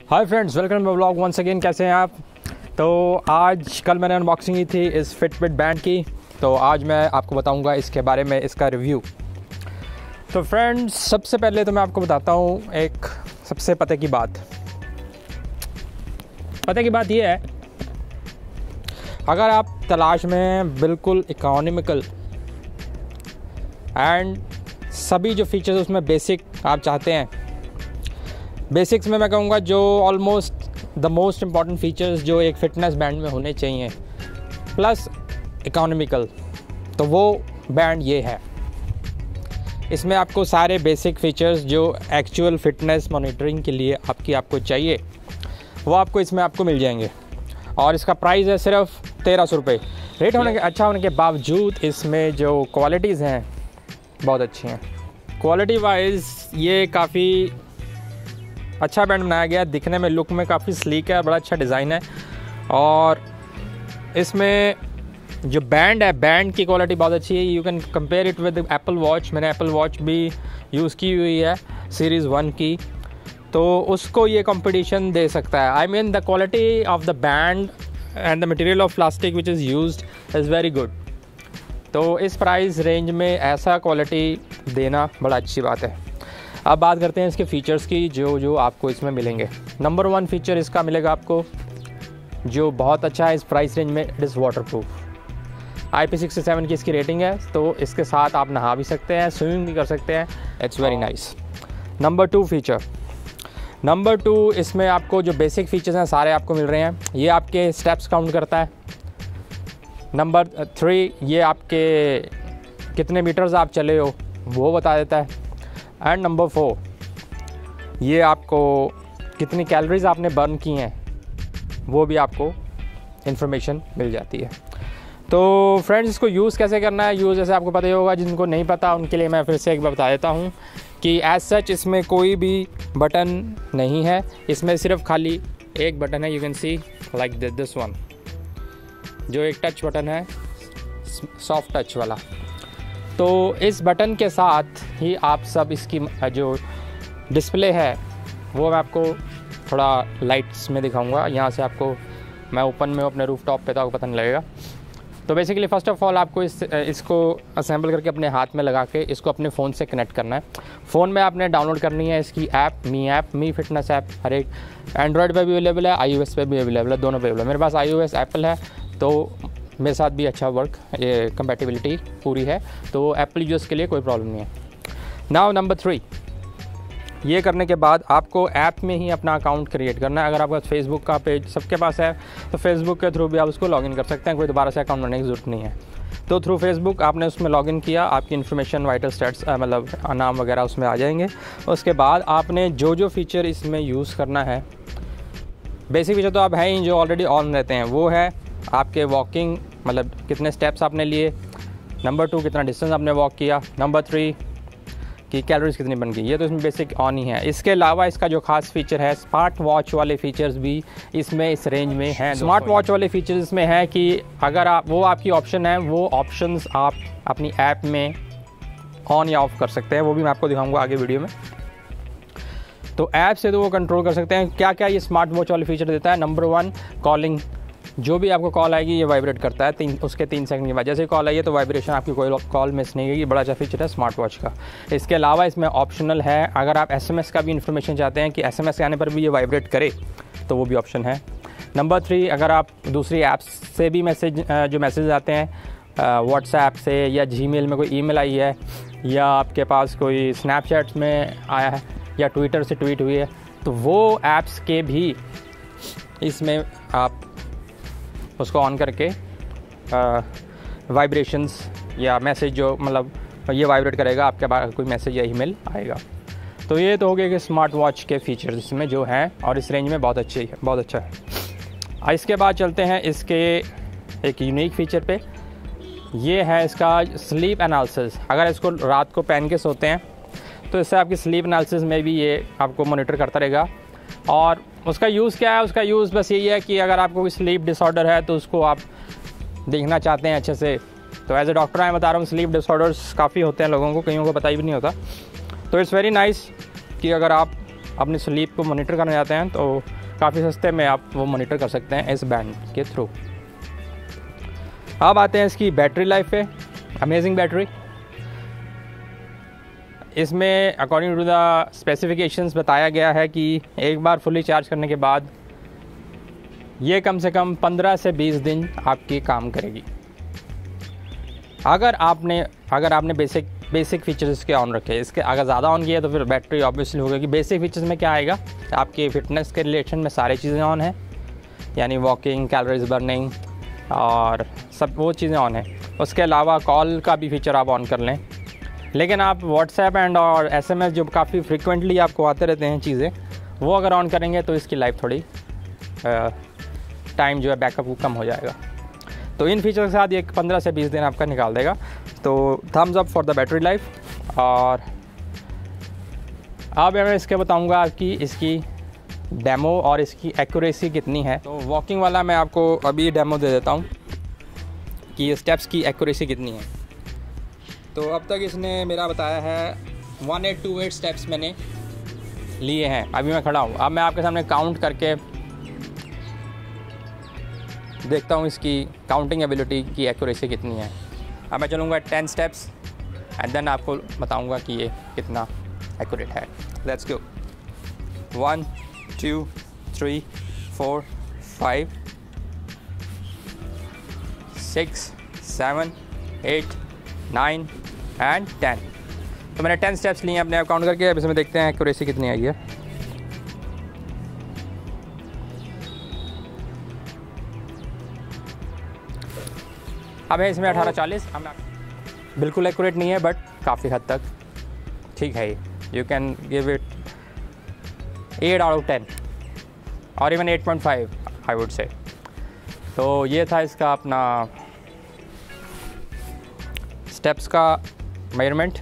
Hi friends, welcome to vlog once again. कैसे हैं आप? तो आज कल मैंने अनबॉक्सिंग की थी इस फिटबिट बैंड की, तो आज मैं आपको बताऊंगा इसके बारे में, इसका रिव्यू। तो फ्रेंड्स, सबसे पहले तो मैं आपको बताता हूँ एक सबसे पते की बात। पते की बात ये है, अगर आप तलाश में बिल्कुल इकोनॉमिकल एंड सभी जो फीचर्स उसमें बेसिक आप चाहते हैं, बेसिक्स में मैं कहूँगा जो almost the most important features जो एक फ़िटनेस बैंड में होने चाहिए, प्लस इकोनॉमिकल, तो वो बैंड ये है। इसमें आपको सारे बेसिक फीचर्स जो एक्चुअल फ़िटनेस मॉनिटरिंग के लिए आपको चाहिए, वो आपको इसमें आपको मिल जाएंगे। और इसका प्राइस है सिर्फ 1300 रुपये। रेट होने के अच्छा होने के बावजूद इसमें जो क्वालिटीज़ हैं बहुत अच्छी हैं। क्वालिटी वाइज ये काफ़ी अच्छा बैंड बनाया गया है, दिखने में लुक में काफ़ी स्लीक है, बड़ा अच्छा डिज़ाइन है। और इसमें जो बैंड है, बैंड की क्वालिटी बहुत अच्छी है। You can compare it with Apple watch. मैंने एप्पल वॉच भी यूज़ की हुई है सीरीज़ 1 की, तो उसको ये कंपटीशन दे सकता है। I mean the quality of the band and the material of plastic which is used is very good. तो इस प्राइस रेंज में ऐसा क्वालिटी देना बड़ा अच्छी बात है। अब बात करते हैं इसके फ़ीचर्स की जो आपको इसमें मिलेंगे। नंबर 1 फ़ीचर इसका मिलेगा आपको जो बहुत अच्छा है इस प्राइस रेंज में, it is waterproof. IP67 की इसकी रेटिंग है, तो इसके साथ आप नहा भी सकते हैं, स्विमिंग भी कर सकते हैं। It's very nice. Number 2 feature, number 2 इसमें आपको जो बेसिक फ़ीचर्स हैं सारे आपको मिल रहे हैं। ये आपके स्टेप्स काउंट करता है। नंबर 3 ये आपके कितने मीटर्स आप चले हो वो बता देता है। एंड नंबर 4 ये आपको कितनी कैलोरीज आपने बर्न की हैं वो भी आपको इन्फॉर्मेशन मिल जाती है। तो फ्रेंड्स, इसको यूज़ कैसे करना है, यूज़ जैसे आपको पता ही होगा। जिनको नहीं पता उनके लिए मैं फिर से एक बार बता देता हूँ कि एज सच इसमें कोई भी बटन नहीं है। इसमें सिर्फ खाली एक बटन है, you can see like this one, जो एक टच बटन है, सॉफ्ट टच वाला। तो इस बटन के साथ ही आप सब इसकी जो डिस्प्ले है वो मैं आपको थोड़ा लाइट्स में दिखाऊंगा। यहाँ से आपको मैं ओपन में अपने रूफ टॉप पे था, आपको पता नहीं लगेगा। तो बेसिकली फ़र्स्ट ऑफ़ ऑल आपको इसको असेंबल करके अपने हाथ में लगा के इसको अपने फ़ोन से कनेक्ट करना है। फ़ोन में आपने डाउनलोड करनी है इसकी ऐप, मी फिटनेस ऐप। हर एक एंड्रॉयड पे भी अवेलेबल है, iOS पे भी अवेलेबल है, दोनों पे अवेलेबल है। मेरे पास iOS एप्पल है, तो मेरे साथ भी अच्छा वर्क, ये कंपैटिबिलिटी पूरी है, तो एप्पल यूज़र्स के लिए कोई प्रॉब्लम नहीं है। नाउ नंबर 3, ये करने के बाद आपको ऐप में ही अपना अकाउंट क्रिएट करना है। अगर आपका फेसबुक का पेज सबके पास है तो फेसबुक के थ्रू भी आप उसको लॉगिन कर सकते हैं, कोई दोबारा से अकाउंट बनाने की ज़रूरत नहीं है। तो थ्रू फेसबुक आपने उसमें लॉगिन किया, आपकी इन्फॉर्मेशन, वाइटल स्टैट्स मतलब नाम वगैरह उसमें आ जाएंगे। उसके बाद आपने जो फीचर इसमें यूज़ करना है, बेसिक फीचर तो आप हैं ही जो ऑलरेडी ऑन रहते हैं, वो है आपके वॉकिंग, मतलब कितने स्टेप्स आपने लिए। नंबर 2 कितना डिस्टेंस आपने वॉक किया। नंबर 3 कि कैलोरीज कितनी बन गई, ये तो इसमें बेसिक ऑन ही है। इसके अलावा इसका जो खास फीचर है, स्मार्ट वॉच वाले फीचर्स भी इसमें इस रेंज में हैं। स्मार्ट वॉच वाले फीचर्स इसमें हैं कि अगर आप, वो आपकी ऑप्शन है, वो ऑप्शंस आप अपनी ऐप में ऑन या ऑफ कर सकते हैं। वो भी मैं आपको दिखाऊंगा आगे वीडियो में। तो ऐप से तो वो कंट्रोल कर सकते हैं। क्या क्या ये स्मार्ट वॉच वाले फीचर देता है? नंबर 1 कॉलिंग, जो भी आपको कॉल आएगी ये वाइब्रेट करता है उसके 3 सेकंड के बाद। जैसे कॉल आई है तो वाइब्रेशन, आपकी कोई कॉल मिस नहीं होगी। बड़ा अच्छा फीचर है स्मार्ट वॉच का। इसके अलावा इसमें ऑप्शनल है, अगर आप SMS का भी इन्फॉर्मेशन चाहते हैं कि SMS आने पर भी ये वाइब्रेट करे तो वो भी ऑप्शन है। नंबर 3, अगर आप दूसरी ऐप्स से भी मैसेज आते हैं, व्हाट्सएप से या Gmail में कोई ईमेल आई है, या आपके पास कोई स्नैपचैट में आया है, या ट्विटर से ट्वीट हुई है, तो वो ऐप्स के भी इसमें आप उसको ऑन करके वाइब्रेशंस या मैसेज, जो मतलब ये वाइब्रेट करेगा, आपके पास कोई मैसेज या ईमेल आएगा। तो ये तो हो गया कि स्मार्ट वॉच के फीचर्स इसमें जो हैं, और इस रेंज में बहुत अच्छा है। इसके बाद चलते हैं इसके एक यूनिक फीचर पे। ये है इसका स्लीप एनालिसिस। अगर इसको रात को पहन के सोते हैं तो इससे आपकी स्लीप एनालिसिस में भी ये आपको मॉनिटर करता रहेगा। और उसका यूज़ क्या है? उसका यूज़ बस यही है कि अगर आपको कोई स्लीप डिसऑर्डर है तो उसको आप देखना चाहते हैं अच्छे से, तो एज ए डॉक्टर मैं बता रहा हूँ, स्लीप डिसऑर्डर्स काफ़ी होते हैं लोगों को, कईयों को पता ही भी नहीं होता। तो इट्स वेरी नाइस कि अगर आप अपनी स्लीप को मॉनिटर करना चाहते हैं तो काफ़ी सस्ते में आप वो मॉनिटर कर सकते हैं इस बैंड के थ्रू। अब आते हैं इसकी बैटरी लाइफ पे। Amazing battery. इसमें अकॉर्डिंग टू द स्पेसिफिकेशंस बताया गया है कि एक बार फुली चार्ज करने के बाद ये कम से कम 15 से 20 दिन आपकी काम करेगी। अगर आपने बेसिक फीचर्स इसके ऑन रखे। इसके अगर ज़्यादा ऑन किया तो फिर बैटरी ऑब्वियसली होगा कि बेसिक फीचर्स में क्या आएगा, आपके फिटनेस के रिलेशन में सारी चीज़ें ऑन हैं, यानी वॉकिंग, कैलोरीज बर्निंग और सब वो चीज़ें ऑन हैं। उसके अलावा कॉल का भी फीचर आप ऑन कर लें। लेकिन आप व्हाट्सएप एंड और SMS जो काफ़ी फ्रिक्वेंटली आपको आते रहते हैं चीज़ें, वो अगर ऑन करेंगे तो इसकी लाइफ थोड़ी टाइम जो है बैकअप कम हो जाएगा। तो इन फीचर के साथ ये 15 से 20 दिन आपका निकाल देगा। तो thumbs up for the battery life. और अब मैं इसके बताऊंगा कि इसकी डेमो और इसकी एक्यूरेसी कितनी है। तो वॉकिंग वाला मैं आपको अभी डेमो दे देता हूँ कि स्टेप्स की एक्यूरेसी कितनी है। तो अब तक इसने मेरा बताया है 1828 स्टेप्स मैंने लिए हैं। अभी मैं खड़ा हूँ। अब मैं आपके सामने काउंट करके देखता हूँ इसकी काउंटिंग एबिलिटी की एक्यूरेसी कितनी है। अब मैं चलूँगा 10 स्टेप्स एंड देन आपको बताऊँगा कि ये कितना एक्यूरेट है। Let's go. 1 2 3 4 5 6 7 8 9 एंड 10। तो मैंने 10 स्टेप्स लिए हैं अपने आप काउंट करके। अब इसमें देखते हैं एक्यूरेसी कितनी आई है। अब है इसमें 1840। बिल्कुल एक्यूरेट नहीं है बट काफ़ी हद तक ठीक है। You can give it 8 out of 10 और इवन 8.5 आई वुड से। तो ये था इसका अपना स्टेप्स का मेजरमेंट।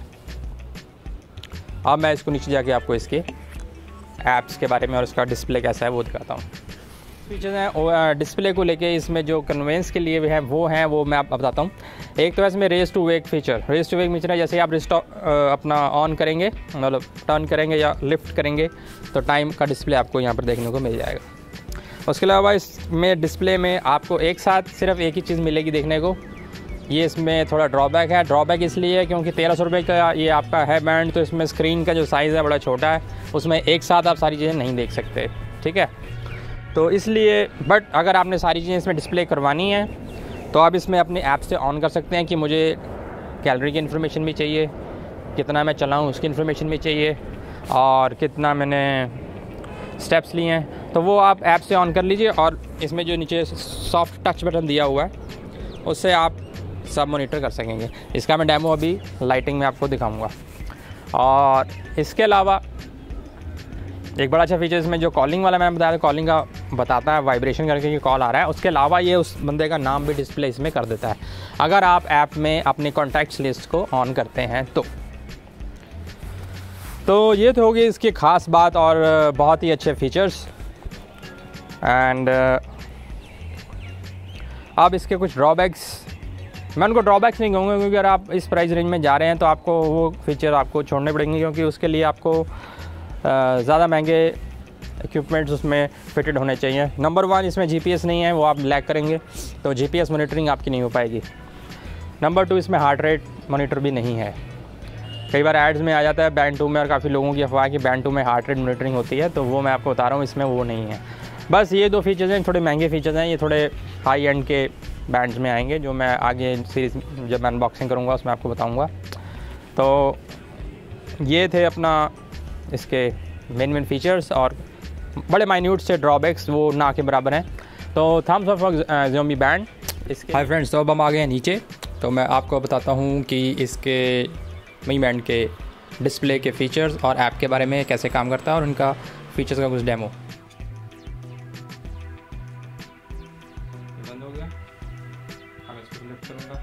अब मैं इसको नीचे जाके आपको इसके ऐप्स के बारे में और इसका डिस्प्ले कैसा है वो दिखाता हूँ। फीचर्स हैं डिस्प्ले को लेके इसमें जो कन्वेंस के लिए भी हैं वो मैं आपको बताता हूँ। एक तो है इसमें raise to wake feature. Raise to wake feature है जैसे ही आप अपना ऑन करेंगे, मतलब टर्न करेंगे या लिफ्ट करेंगे तो टाइम का डिस्प्ले आपको यहाँ पर देखने को मिल जाएगा। उसके अलावा इसमें डिस्प्ले में आपको एक साथ सिर्फ एक ही चीज़ मिलेगी देखने को। ये इसमें थोड़ा ड्रॉबैक है। ड्रॉबैक इसलिए है क्योंकि 1300 रुपये का ये आपका है बैंड, तो इसमें स्क्रीन का जो साइज़ है बड़ा छोटा है, उसमें एक साथ आप सारी चीज़ें नहीं देख सकते। ठीक है, तो इसलिए बट अगर आपने सारी चीज़ें इसमें डिस्प्ले करवानी है तो आप इसमें अपने ऐप से ऑन कर सकते हैं कि मुझे कैलोरी की इन्फॉर्मेशन भी चाहिए, कितना मैं चला हूँ उसकी इन्फॉर्मेशन भी चाहिए और कितना मैंने स्टेप्स लिए हैं, तो वो आप ऐप से ऑन कर लीजिए। और इसमें जो नीचे सॉफ्ट टच बटन दिया हुआ है उससे आप सब मॉनिटर कर सकेंगे। इसका मैं डेमो अभी लाइटिंग में आपको दिखाऊंगा। और इसके अलावा एक बड़ा अच्छा फीचर इसमें जो कॉलिंग वाला मैंने बताया, कॉलिंग का बताता है वाइब्रेशन करके कि कॉल आ रहा है। उसके अलावा ये उस बंदे का नाम भी डिस्प्ले इसमें कर देता है अगर आप ऐप में अपने कॉन्टैक्ट्स लिस्ट को ऑन करते हैं तो ये तो होगी इसकी ख़ास बात और बहुत ही अच्छे फीचर्स। एंड अब इसके कुछ ड्रॉबैक्स, मैं उनको ड्रॉबैक्स नहीं कहूँगा क्योंकि अगर आप इस प्राइस रेंज में जा रहे हैं तो आपको वो फीचर आपको छोड़ने पड़ेंगे क्योंकि उसके लिए आपको ज़्यादा महंगे इक्विपमेंट्स उसमें फिटेड होने चाहिए। नंबर 1 इसमें GPS नहीं है, वो आप लैग करेंगे तो GPS मॉनिटरिंग आपकी नहीं हो पाएगी। नंबर 2 इसमें हार्ट रेट मॉनिटर भी नहीं है। कई बार एड्स में आ जाता है बैंड 2 में और काफ़ी लोगों की अफवाह कि बैंड 2 में हार्ट रेट मॉनिटरिंग होती है, तो वो मैं आपको बता रहा हूँ इसमें वो नहीं है। बस ये 2 फीचर्स हैं, थोड़े महंगे फीचर्स हैं। ये थोड़े हाई एंड के बैंड्स में आएंगे जो मैं आगे सीरीज़ जब मैं अनबॉक्सिंग करूँगा उसमें आपको बताऊँगा। तो ये थे अपना इसके मेन फीचर्स और बड़े माइन्यूट से ड्रॉबैक्स वो ना के बराबर हैं। तो thumbs up for Xiaomi band. इसके हाय फ्रेंड्स, तो अब हम आ गए हैं नीचे। तो मैं आपको बताता हूँ कि इसके Mi बैंड के डिस्प्ले के फीचर्स और ऐप के बारे में कैसे काम करता है और उनका फीचर्स का कुछ डेमो। बंद हो गया, अब इसको लिफ्ट करूँगा,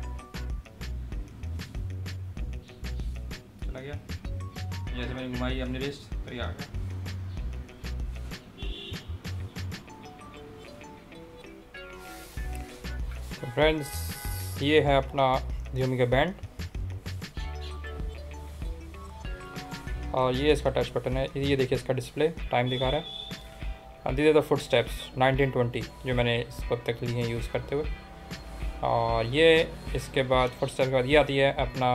चला गया। जैसे मैंने घुमाई अपनी रिस्ट तो ये आ गया। तो फ्रेंड्स ये है अपना Xiaomi का बैंड और ये इसका टच बटन है, ये देखिए इसका डिस्प्ले टाइम दिखा रहा है। These are the footsteps 1920 जो मैंने इस वक्त तक लिए हैं यूज़ करते हुए। और ये इसके बाद फुट स्टेप के बाद ये आती है अपना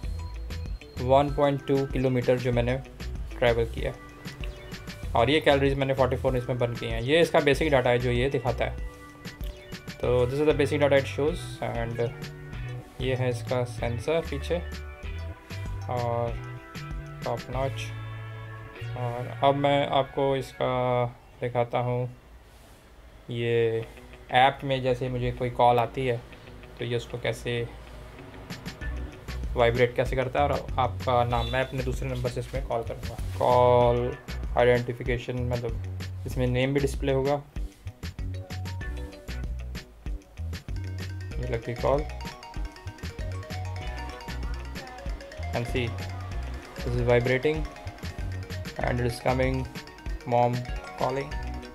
1.2 किलोमीटर जो मैंने ट्रैवल किया, और ये कैलोरीज मैंने 44 इसमें बर्न की हैं। ये इसका बेसिक डाटा है जो ये दिखाता है। तो this is the basic data it shows. And ये है इसका सेंसर पीछे और टॉप नॉच। और अब मैं आपको इसका दिखाता हूँ, ये ऐप में जैसे मुझे कोई कॉल आती है तो ये उसको कैसे वाइब्रेट कैसे करता है। और आपका नाम मैं अपने दूसरे नंबर से इसमें कॉल करूँगा। कॉल आइडेंटिफिकेशन, मतलब इसमें नेम भी डिस्प्ले होगा। ये lucky call and see this is vibrating and it is coming, mom calling.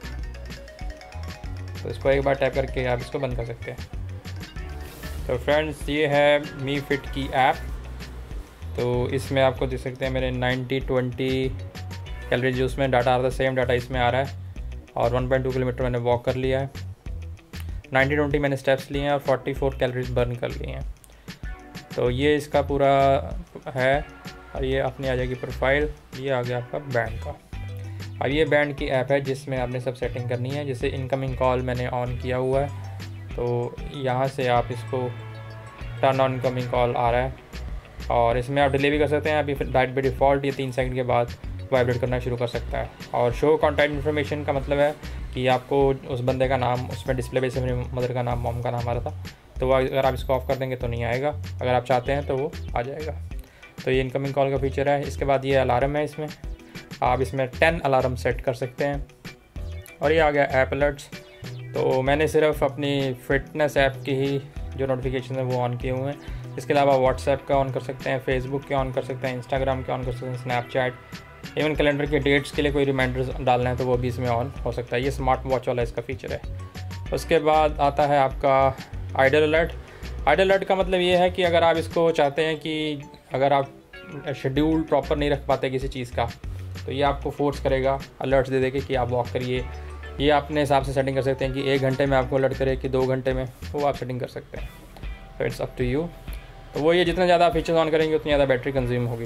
तो इसको एक बार टैप करके आप इसको बंद कर सकते हैं। तो फ्रेंड्स ये है मी फिट की ऐप। तो इसमें आपको देख सकते हैं मेरे 90-20 कैलोरी जो उसमें डाटा आ रहा था, सेम डाटा इसमें आ रहा है। और 1.2 किलोमीटर मैंने वॉक कर लिया है, 90-20 मैंने स्टेप्स लिए हैं और 44 कैलोरीज बर्न कर लिए हैं। तो ये इसका पूरा है। और ये अपनी आ जाएगी प्रोफाइल, ये आ गया आपका बैंड का। और ये बैंड की ऐप है जिसमें आपने सब सेटिंग करनी है। जैसे इनकमिंग कॉल मैंने ऑन किया हुआ है, तो यहाँ से आप इसको टर्न ऑन इनकमिंग कॉल आ रहा है। और इसमें आप डिले भी कर सकते हैं। अभी डाइट बाई डिफ़ॉल्ट ये 3 सेकंड के बाद वाइब्रेट करना शुरू कर सकता है। और शो कॉन्टैक्ट इन्फॉर्मेशन का मतलब है कि आपको उस बंदे का नाम उसमें डिस्प्ले पे से मेरी मदर का नाम, मॉम का नाम आ रहा था, तो वो अगर आप इसको ऑफ़ कर देंगे तो नहीं आएगा। अगर आप चाहते हैं तो वो आ जाएगा। तो ये इनकमिंग कॉल का फीचर है। इसके बाद ये अलार्म है, इसमें आप इसमें 10 अलार्म सेट कर सकते हैं। और ये आ गया ऐप अलर्ट्स। तो मैंने सिर्फ अपनी फिटनेस ऐप की ही जो नोटिफिकेशन है वो ऑन किए हुए हैं। इसके अलावा व्हाट्सएप का ऑन कर सकते हैं, फेसबुक के ऑन कर सकते हैं, इंस्टाग्राम के ऑन कर सकते हैं, स्नैपचैट, इवन कैलेंडर के डेट्स के लिए कोई रिमाइंडर्स डालना है तो वो भी इसमें ऑन हो सकता है। ये स्मार्ट वॉच वाला इसका फीचर है। उसके बाद आता है आपका आइडल अलर्ट। आइडल अलर्ट का मतलब ये है कि अगर आप इसको चाहते हैं कि अगर आप शेड्यूल प्रॉपर नहीं रख पाते किसी चीज़ का, तो ये आपको फोर्स करेगा अलर्ट्स दे देके कि आप वॉक करिए। ये अपने हिसाब से सेटिंग कर सकते हैं कि 1 घंटे में आपको अलर्ट करे कि 2 घंटे में, वो आप सेटिंग कर सकते हैं। तो इट्स अप टू यू। तो वो ये जितना ज़्यादा फीचर्स ऑन करेंगे उतनी ज़्यादा बैटरी कंज्यूम होगी।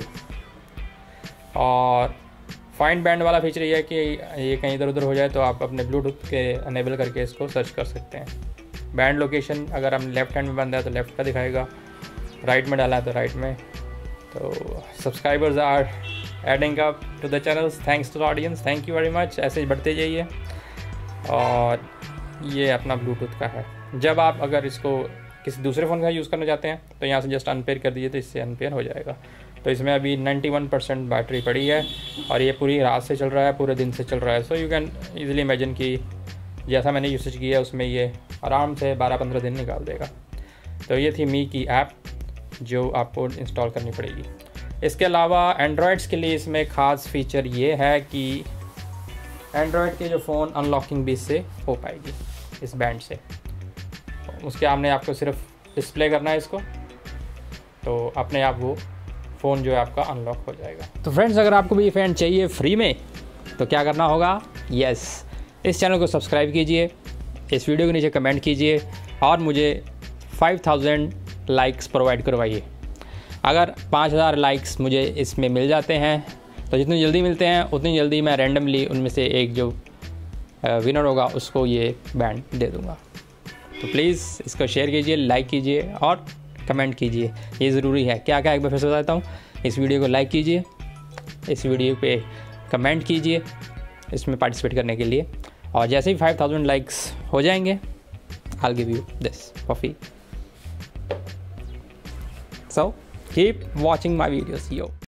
और फाइंड बैंड वाला फीचर ये है कि ये कहीं इधर उधर हो जाए तो आप अपने ब्लूटूथ के अनेबल करके इसको सर्च कर सकते हैं। बैंड लोकेशन अगर हम लेफ्ट हैंड में बंद है तो लेफ्ट का दिखाएगा, राइट में डाला है तो राइट में। तो subscribers are adding up to the channels, thanks to the audience, thank you very much. ऐसे ही बढ़ते जाइए। और ये अपना ब्लूटूथ का है। जब आप अगर इसको किसी दूसरे फ़ोन का यूज़ करना चाहते हैं तो यहाँ से जस्ट अनपेयर कर दीजिए तो इससे अनपेयर हो जाएगा। तो इसमें अभी 91% बैटरी पड़ी है और ये पूरी रात से चल रहा है, पूरे दिन से चल रहा है। So you can easily imagine कि जैसा मैंने यूसेज किया है उसमें ये आराम से 12-15 दिन निकाल देगा। तो ये थी मी की ऐप जो आपको इंस्टॉल करनी पड़ेगी। इसके अलावा एंड्रॉयड्स के लिए इसमें ख़ास फीचर ये है कि एंड्रॉयड के जो फ़ोन अनलॉकिंग भी इससे हो पाएगी इस बैंड से। उसके आपने आपको सिर्फ डिस्प्ले करना है इसको, तो अपने आप वो फ़ोन जो है आपका अनलॉक हो जाएगा। तो फ्रेंड्स अगर आपको भी ये फ़ैन चाहिए फ्री में तो क्या करना होगा, यस, इस चैनल को सब्सक्राइब कीजिए, इस वीडियो के नीचे कमेंट कीजिए और मुझे 5000 लाइक्स प्रोवाइड करवाइए। अगर 5000 लाइक्स मुझे इसमें मिल जाते हैं तो जितनी जल्दी मिलते हैं उतनी जल्दी मैं रैंडमली उनमें से एक जो विनर होगा उसको ये बैंड दे दूँगा। तो प्लीज़ इसको शेयर कीजिए, लाइक कीजिए और कमेंट कीजिए, ये ज़रूरी है। क्या क्या एक बार फिर से बताता हूँ, इस वीडियो को लाइक कीजिए, इस वीडियो पे कमेंट कीजिए इसमें पार्टिसिपेट करने के लिए, और जैसे ही 5000 लाइक्स हो जाएंगे I'll give you this for free. So keep watching my videos, yo.